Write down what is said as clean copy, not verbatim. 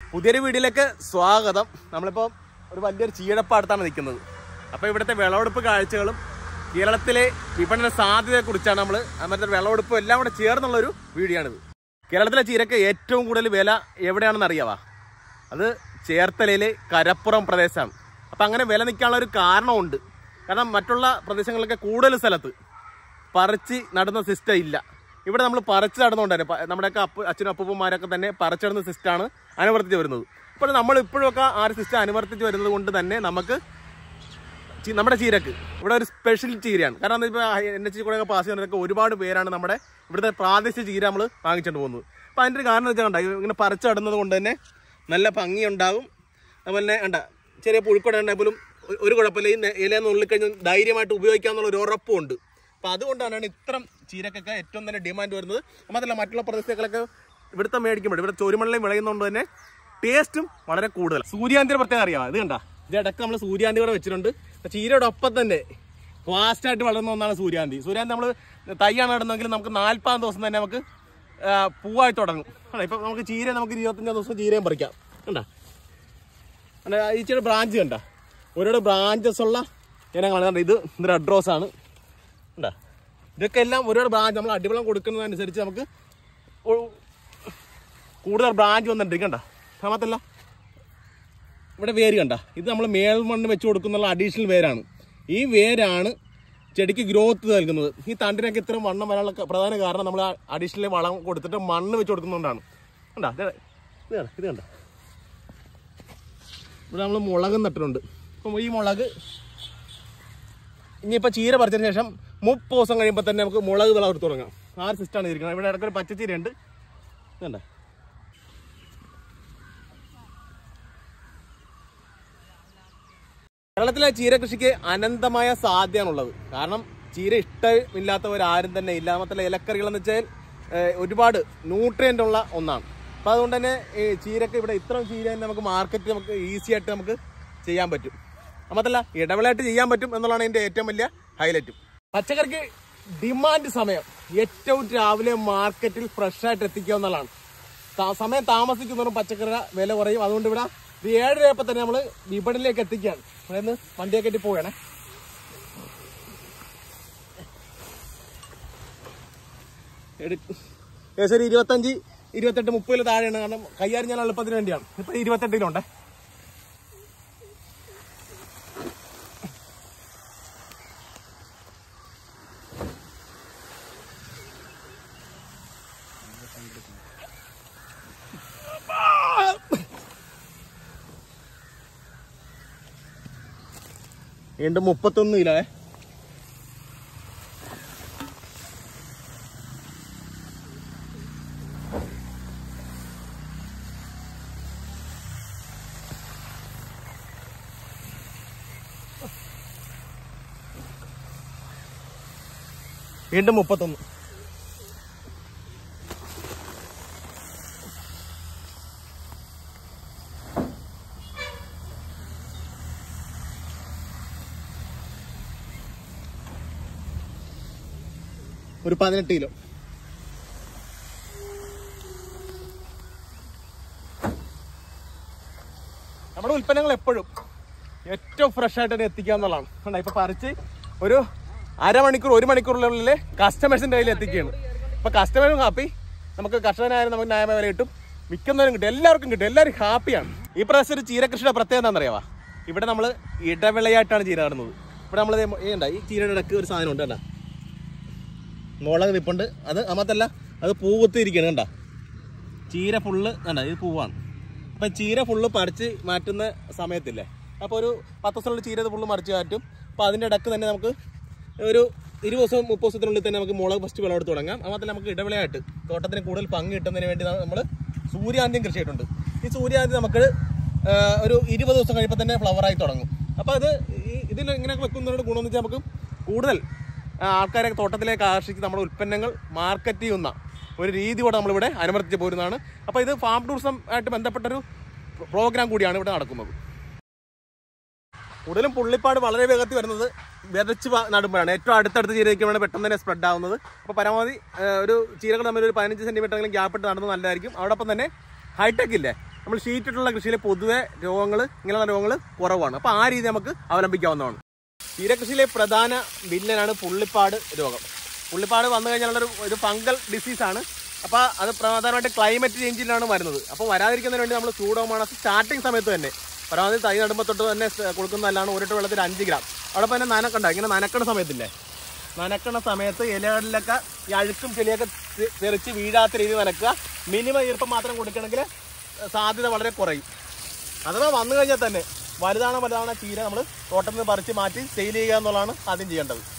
പുതിയൊരു വീഡിയോയിലേക്ക് സ്വാഗതം. നമ്മളിപ്പോൾ ഒരു വലിയൊരു ചീടപ്പാടത്താണ് നിൽക്കുന്നത്. അപ്പോൾ ഇവിടുത്തെ വിളവെടുപ്പ് കാഴ്ചകളും കേരളത്തിലെ വിപണന സാധ്യതയെക്കുറിച്ചാണ് നമ്മൾ മറ്റേ വിളവെടുപ്പും എല്ലാം കൂടെ ചേർന്നുള്ളൊരു വീഡിയോ ആണിത്. കേരളത്തിലെ ചീരക്ക് ഏറ്റവും കൂടുതൽ വില എവിടെയാണെന്ന് അറിയാവാ? അത് ചേർത്തലയിലെ കരപ്പുറം പ്രദേശമാണ്. അപ്പം അങ്ങനെ വില നിൽക്കാനുള്ള ഒരു കാരണമുണ്ട്. കാരണം മറ്റുള്ള പ്രദേശങ്ങളിലൊക്കെ കൂടുതൽ സ്ഥലത്ത് പറിച്ച് നടുന്ന സിസ്റ്റം ഇല്ല. ഇവിടെ നമ്മൾ പറിച്ച് നടന്നുകൊണ്ട് തന്നെ നമ്മുടെയൊക്കെ അച്ഛനും അപ്പൂപ്പന്മാരൊക്കെ തന്നെ പറിച്ച് നടുന്ന സിസ്റ്റമാണ് അനുവർത്തിച്ച് വരുന്നത്. അപ്പോൾ നമ്മൾ ഇപ്പോഴൊക്കെ ആ ഒരു സിസ്റ്റം അനുവർത്തിച്ച് വരുന്നത് കൊണ്ട് തന്നെ നമുക്ക് നമ്മുടെ ചീരക്ക് ഇവിടെ ഒരു സ്പെഷ്യൽ ചീരയാണ്. കാരണം ഇപ്പോൾ NH കൂടെയൊക്കെ പാസ് ചെയ്യുന്നതൊക്കെ ഒരുപാട് പേരാണ് നമ്മുടെ ഇവിടുത്തെ പ്രാദേശിക ചീര നമ്മൾ വാങ്ങിച്ചുകൊണ്ട് പോകുന്നത്. അപ്പോൾ അതിൻ്റെ ഒരു കാരണം വെച്ചാൽ കണ്ട ഇങ്ങനെ പറിച്ച് നടുന്നത് കൊണ്ട് തന്നെ നല്ല ഭംഗിയുണ്ടാകും. അതുപോലെ തന്നെ കണ്ട ചെറിയ പുഴുക്കട ഉണ്ടെങ്കിൽ പോലും ഒരു കുഴപ്പമില്ല, ഈ ഇലയെന്ന് ഉള്ളിക്കഴിഞ്ഞ് ധൈര്യമായിട്ട് ഉപയോഗിക്കാമെന്നുള്ള ഒരു ഉറപ്പുണ്ട്. അപ്പോൾ അതുകൊണ്ടാണ് ഇത്തരം ചീരക്കൊക്കെ ഏറ്റവും തന്നെ ഡിമാൻഡ് വരുന്നത്. മാത്രമല്ല മറ്റുള്ള പ്രദേശങ്ങളൊക്കെ ഇവിടുത്തെ മേടിക്കുമ്പോൾ ഇവിടെ ചോരുമണ്ണിലും വിളയുന്നതുകൊണ്ട് തന്നെ ടേസ്റ്റും വളരെ കൂടുതൽ. സൂര്യാന്തിയുടെ പ്രത്യേകം അറിയാം. ഇത് കണ്ട ഇതിടക്ക് നമ്മൾ സൂര്യാന്തി കൂടെ വെച്ചിട്ടുണ്ട്. ചീരയുടെ ഒപ്പം തന്നെ ഫാസ്റ്റായിട്ട് വളർന്ന ഒന്നാണ് സൂര്യാന്തി. സൂര്യാന്തി നമ്മൾ തൈയാണ് നടുന്നെങ്കിൽ നമുക്ക് 40 ദിവസം തന്നെ നമുക്ക് പൂവായി തുടങ്ങും. ഇപ്പം നമുക്ക് ചീര നമുക്ക് 25 ദിവസം ചീരയും പറിക്കാം. കണ്ട ഈ ചീര ബ്രാഞ്ച് കണ്ട ഒരുപാട് ബ്രാഞ്ചസ് ഉള്ള ഇനങ്ങളാണ്. കണ്ട ഇത് റെഡ് റോസ് ആണ്. കണ്ട ഇതൊക്കെ എല്ലാം ഒരുപാട് ബ്രാഞ്ച് നമ്മൾ അടിവളം കൊടുക്കുന്നതനുസരിച്ച് നമുക്ക് കൂടുതൽ ബ്രാഞ്ച് വന്നിട്ടുണ്ട്. കണ്ട മാത്രമല്ല ഇവിടെ വേര് കണ്ട ഇത് നമ്മൾ മേൽമണ്ണ് വെച്ച് കൊടുക്കുന്ന അഡീഷണൽ വേരാണ്. ഈ വേരാണ് ചെടിക്ക് ഗ്രോത്ത് നൽകുന്നത്. ഈ തണ്ടിനൊക്കെ ഇത്രയും വണ്ണം വരാനുള്ള പ്രധാന കാരണം നമ്മൾ അഡീഷണൽ വളം കൊടുത്തിട്ട് മണ്ണ് വെച്ച് കൊടുക്കുന്നതുകൊണ്ടാണ്. കണ്ട ഇത് കണ്ട ഇവിടെ നമ്മൾ മുളക് നട്ടിട്ടുണ്ട്. അപ്പം ഈ മുളക് ഇനിയിപ്പോൾ ചീര പറിച്ചതിന് ശേഷം 30 ദിവസം കഴിയുമ്പോൾ തന്നെ നമുക്ക് മുളക് വിളവെടുത്ത് തുടങ്ങാം. ആ ഒരു സിസ്റ്റമാണ് ഇരിക്കുന്നത്. ഇവിടെ ഇടയ്ക്കൊരു പച്ചച്ചീരയുണ്ട്. കണ്ട കേരളത്തിലെ ചീര കൃഷിക്ക് അനന്തമായ സാധ്യതയാണുള്ളത്. കാരണം ചീര ഇഷ്ടമില്ലാത്തവരാരും തന്നെ ഇല്ല. മാത്രമല്ല ഇലക്കറികളെന്ന് വെച്ചാൽ ഒരുപാട് ന്യൂട്രിയൻ്റ് ഉള്ള ഒന്നാണ്. അപ്പോൾ അതുകൊണ്ട് തന്നെ ഈ ചീരക്ക് ഇവിടെ ഇത്രയും ചീര തന്നെ നമുക്ക് മാർക്കറ്റ് നമുക്ക് ഈസി ആയിട്ട് നമുക്ക് ചെയ്യാൻ പറ്റും. മാത്രമല്ല ഇടവിളയായിട്ട് ചെയ്യാൻ പറ്റും എന്നുള്ളതാണ് ഇതിൻ്റെ ഏറ്റവും വലിയ ഹൈലൈറ്റും. പച്ചക്കറിക്ക് ഡിമാൻഡ് സമയം ഏറ്റവും രാവിലെ മാർക്കറ്റിൽ ഫ്രഷായിട്ട് എത്തിക്കുക എന്നുള്ളതാണ്. സമയം താമസിക്കുന്നവരും പച്ചക്കറി വില കുറയും. അതുകൊണ്ട് ഇവിടെ 7 രൂപ തന്നെ നമ്മൾ വിപണിയിലേക്ക് എത്തിക്കുകയാണ്. അതായത് വണ്ടിയെ കയറ്റി പോവുകയാണേ. ഏകദേശം 25, 28, 30 താഴെയാണ്. കാരണം കൈകാര്യം ഞാൻ എളുപ്പത്തിന് വേണ്ടിയാണ്. ഇപ്പം 28 കിലോണ്ടേ. വീണ്ടും 31 കിലോ. വീണ്ടും 31. ഒരു 18 കിലോ. നമ്മുടെ ഉൽപ്പന്നങ്ങൾ എപ്പോഴും ഏറ്റവും ഫ്രഷ് ആയിട്ട് തന്നെ എത്തിക്കുക എന്നുള്ളതാണ്. കണ്ടോ ഇപ്പൊ പറിച്ച് ഒരു അരമണിക്കൂർ 1 മണിക്കൂറിനുള്ളിൽ കസ്റ്റമേഴ്സിന്റെ കയ്യിൽ എത്തിക്കുകയാണ്. ഇപ്പൊ കസ്റ്റമേഴ്സും ഹാപ്പി, നമുക്ക് കർഷകനായാലും നമുക്ക് ന്യായമായ വില കിട്ടും, വിൽക്കുന്നവരും കിട്ടും, എല്ലാവർക്കും കിട്ടും, എല്ലാവരും ഹാപ്പിയാണ്. ഈ പ്രാവശ്യം ഒരു ചീരകൃഷിയുടെ പ്രത്യേകത എന്താണെന്നറിയാവാ? ഇവിടെ നമ്മൾ ഇടവിളയായിട്ടാണ് ചീര നടുന്നത്. ഇവിടെ നമ്മൾ ഈ ചീരയുടെ ഇടയ്ക്ക് ഒരു സാധനം ഉണ്ട്. കണ്ട മുളക് നിപ്പുണ്ട്. അത് അമ്മത്തല്ല, അത് പൂവത്തിരിക്കുകയാണ്. കണ്ട ചീര ഫുള്ള് കണ്ട ഇത് പൂവാണ്. അപ്പം ചീര ഫുള്ള് പറിച്ച് മാറ്റുന്ന സമയത്തില്ലേ, അപ്പോൾ ഒരു 10 ദിവസമുള്ള ചീര ഫുള്ള് മറിച്ച് മാറ്റും. അപ്പോൾ അതിൻ്റെ ഇടയ്ക്ക് തന്നെ നമുക്ക് ഒരു 20 ദിവസം 30 ദിവസത്തിനുള്ളിൽ തന്നെ നമുക്ക് മുളക് ഫസ്റ്റ് വിളവെടുത്ത് തുടങ്ങാം. അതുപോലെ നമുക്ക് ഇടവിളയായിട്ട് തോട്ടത്തിന് കൂടുതൽ പങ്ക് കിട്ടുന്നതിന് വേണ്ടി നമ്മൾ സൂര്യാന്തിയും കൃഷി ചെയ്തിട്ടുണ്ട്. ഈ സൂര്യാന്തി നമുക്ക് ഒരു 20 ദിവസം കഴിയുമ്പോൾ തന്നെ ഫ്ലവറായി തുടങ്ങും. അപ്പോൾ അത് ഇതിൽ ഇങ്ങനെയൊക്കെ വെക്കുന്നതിനോട് ഗുണമെന്ന് വെച്ചാൽ നമുക്ക് കൂടുതൽ ആൾക്കാരെ തോട്ടത്തിലേക്ക് ആകർഷിച്ച് നമ്മുടെ ഉൽപ്പന്നങ്ങൾ മാർക്കറ്റ് ചെയ്യുന്ന ഒരു രീതി കൂടെ നമ്മളിവിടെ അനുവർത്തിച്ച് പോരുന്നതാണ്. അപ്പോൾ ഇത് ഫാം ടൂറിസം ആയിട്ട് ബന്ധപ്പെട്ടൊരു പ്രോഗ്രാം കൂടിയാണ് ഇവിടെ നടക്കുന്നത്. കൂടുതലും പുള്ളിപ്പാട് വളരെ വേഗത്തിൽ വരുന്നത് വിതച്ച് നടുമ്പോഴാണ്. ഏറ്റവും അടുത്തടുത്ത് ചീര വയ്ക്കുമ്പോഴാണ് പെട്ടെന്ന് തന്നെ സ്പ്രെഡ് ആവുന്നത്. അപ്പോൾ പരമാവധി ഒരു ചീരകൾ തമ്മിൽ ഒരു 15 സെൻറ്റിമീറ്ററെങ്കിലും ഗ്യാപ്പ് ഇട്ട് നടന്നത് നല്ലതായിരിക്കും. അതോടൊപ്പം തന്നെ ഹൈടെക് ഇല്ലേ, നമ്മൾ ഷീറ്റിട്ടുള്ള കൃഷിയിൽ പൊതുവെ രോഗങ്ങൾ ഇങ്ങനെയുള്ള രോഗങ്ങൾ കുറവാണ്. അപ്പോൾ ആ രീതി നമുക്ക് അവലംബിക്കാവുന്നതാണ്. ചീരകൃഷിയിലെ പ്രധാന വില്ലനാണ് പുള്ളിപ്പാട് രോഗം. പുള്ളിപ്പാട് വന്നു കഴിഞ്ഞാൽ ഒരു ഫംഗൽ ഡിസീസാണ്. അപ്പോൾ അത് പ്രധാനമായിട്ട് ക്ലൈമറ്റ് ചേഞ്ചിലാണ് വരുന്നത്. അപ്പോൾ വരാതിരിക്കുന്നതിന് വേണ്ടി നമ്മൾ സൂഡോമോണാസ് സ്റ്റാർട്ടിങ് സമയത്ത് തന്നെ പരമാവധി തൈ നടുമ്പോൾ തൊട്ട് തന്നെ കൊടുക്കുന്നതല്ലാണ്. ഒരു വെള്ളത്തിൽ 5 ഗ്രാം. അവിടെ തന്നെ നനക്കണ്ട, ഇങ്ങനെ നനക്കണ സമയത്തില്ലേ, നനക്കണ സമയത്ത് ഇലകളിലൊക്കെ ഈ അഴുക്കും ചെളിയൊക്കെ തെറിച്ച് വീഴാത്ത രീതിയിൽ നനക്കുക. മിനിമം ഈർപ്പം മാത്രം കൊടുക്കണമെങ്കിൽ സാധ്യത വളരെ കുറയും. അഥവാ വന്നു കഴിഞ്ഞാൽ തന്നെ വലുതാണോ ചീര നമ്മൾ തോട്ടത്തിൽ നിന്ന് പറിച്ച് മാറ്റി സെയിൽ ചെയ്യുക എന്നുള്ളതാണ് ആദ്യം ചെയ്യേണ്ടത്.